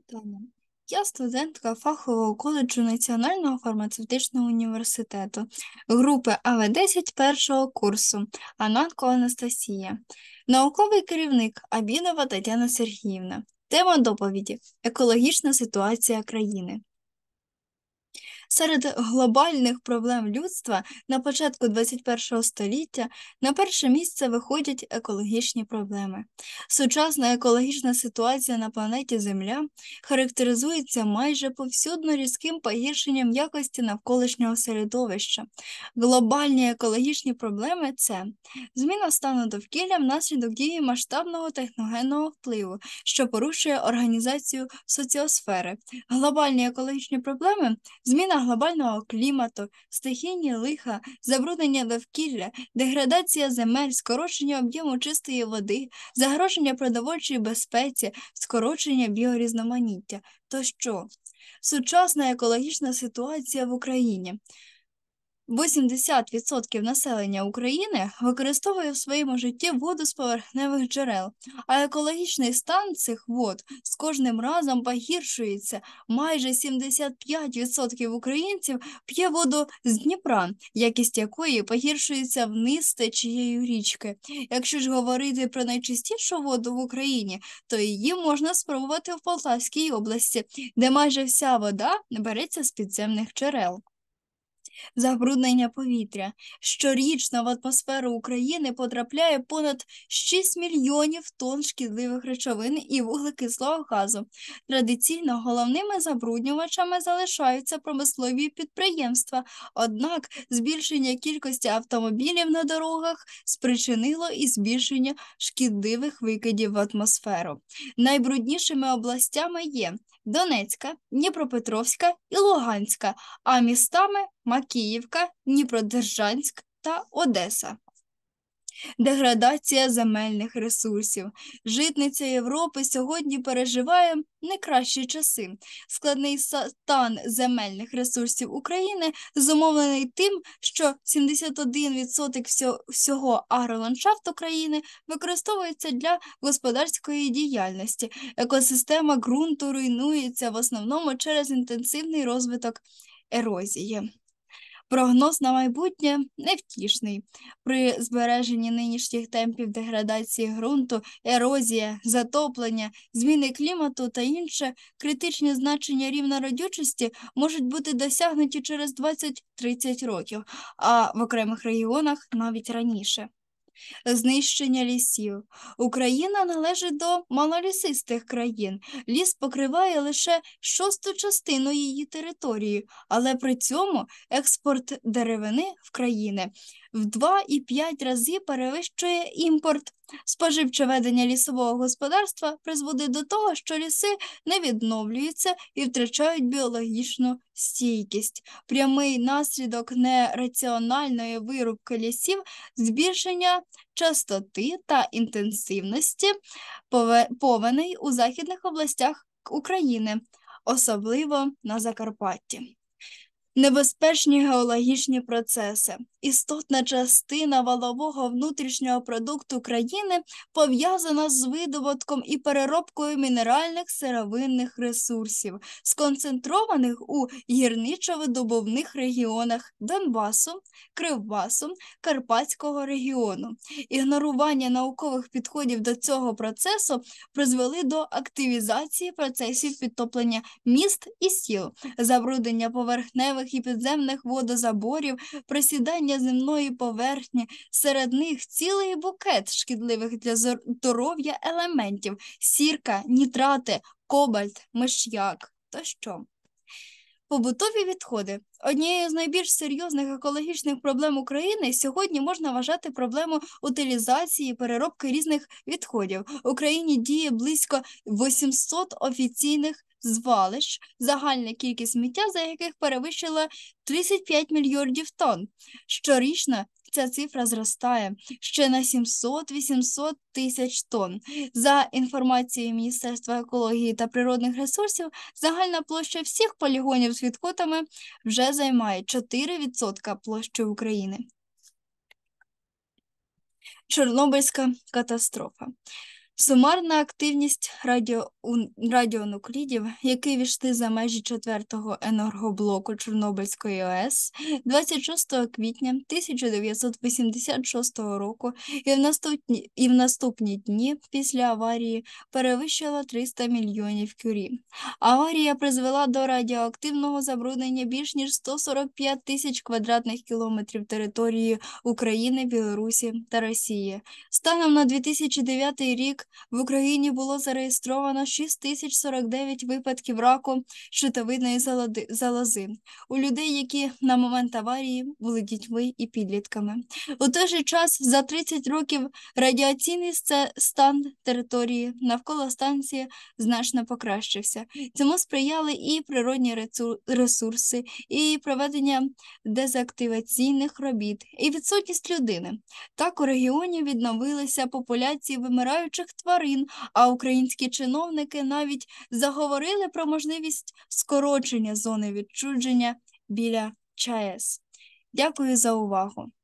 Таня. Я студентка фахового коледжу Національного фармацевтичного університету, групи АВ-10 першого курсу, Ананко Анастасія, науковий керівник Абінова Тетяна Сергіївна. Тема доповіді «Екологічна ситуація країни». Серед глобальних проблем людства на початку 21 століття на перше місце виходять екологічні проблеми. Сучасна екологічна ситуація на планеті Земля характеризується майже повсюдно різким погіршенням якості навколишнього середовища. Глобальні екологічні проблеми – це зміна стану довкілля внаслідок дії масштабного техногенного впливу, що порушує організацію соціосфери. Глобальні екологічні проблеми – зміна глобального клімату, стихійні лиха, забруднення довкілля, деградація земель, скорочення об'єму чистої води, загроження продовольчій безпеці, скорочення біорізноманіття тощо. Сучасна екологічна ситуація в Україні. 80% населення України використовує в своєму житті воду з поверхневих джерел, а екологічний стан цих вод з кожним разом погіршується. Майже 75% українців п'є воду з Дніпра, якість якої погіршується вниз течією річки. Якщо ж говорити про найчистішу воду в Україні, то її можна спробувати в Полтавській області, де майже вся вода береться з підземних джерел. Забруднення повітря. Щорічно в атмосферу України потрапляє понад 6 мільйонів тонн шкідливих речовин і вуглекислого газу. Традиційно головними забруднювачами залишаються промислові підприємства, однак збільшення кількості автомобілів на дорогах спричинило і збільшення шкідливих викидів в атмосферу. Найбруднішими областями є Донецька, Дніпропетровська і Луганська, а містами Макіївка, Дніпродзержинськ та Одеса. Деградація земельних ресурсів. Житниця Європи сьогодні переживає не кращі часи. Складний стан земельних ресурсів України зумовлений тим, що 71% всього агроландшафту країни використовується для господарської діяльності. Екосистема ґрунту руйнується в основному через інтенсивний розвиток ерозії. Прогноз на майбутнє невтішний. При збереженні нинішніх темпів деградації ґрунту, ерозія, затоплення, зміни клімату та інше критичні значення рівня родючості можуть бути досягнуті через 20-30 років, а в окремих регіонах навіть раніше. Знищення лісів. Україна належить до малолісистих країн. Ліс покриває лише 1/6 її території, але при цьому експорт деревини в країни в 2,5 рази перевищує імпорт. Споживче ведення лісового господарства призводить до того, що ліси не відновлюються і втрачають біологічну стійкість. Прямий наслідок нераціональної вирубки лісів – збільшення частоти та інтенсивності повеней у західних областях України, особливо на Закарпатті. Небезпечні геологічні процеси. Істотна частина валового внутрішнього продукту країни пов'язана з видобутком і переробкою мінеральних сировинних ресурсів, сконцентрованих у гірничо-видобувних регіонах Донбасу, Кривбасу, Карпатського регіону. Ігнорування наукових підходів до цього процесу призвели до активізації процесів підтоплення міст і сіл, забруднення поверхневих і підземних водозаборів, просідання земної поверхні, серед них цілий букет шкідливих для здоров'я елементів – сірка, нітрати, кобальт, миш'як тощо. Побутові відходи. Однією з найбільш серйозних екологічних проблем України сьогодні можна вважати проблему утилізації і переробки різних відходів. В Україні діє близько 800 офіційних звалищ, загальна кількість сміття, за яких перевищила 35 мільйонів тонн. Щорічно ця цифра зростає ще на 700-800 тисяч тонн. За інформацією Міністерства екології та природних ресурсів, загальна площа всіх полігонів з відходами вже займає 4% площі України. Чорнобильська катастрофа. Сумарна активність радіонуклідів, які війшли за межі 4-го енергоблоку Чорнобильської АЕС 26 квітня 1986 року і в наступні дні після аварії перевищила 300 мільйонів кюрі. Аварія призвела до радіоактивного забруднення більш ніж 145 тисяч квадратних кілометрів території України, Білорусі та Росії. Станом на 2009 рік в Україні було зареєстровано 6049 випадків раку щитовидної залози у людей, які на момент аварії були дітьми і підлітками. У той же час за 30 років радіаційний стан території навколо станції значно покращився. Цьому сприяли і природні ресурси, і проведення дезактиваційних робіт, і відсутність людини. Так у регіоні відновилися популяції вимираючих тварин, а українські чиновники навіть заговорили про можливість скорочення зони відчуження біля ЧАЕС. Дякую за увагу.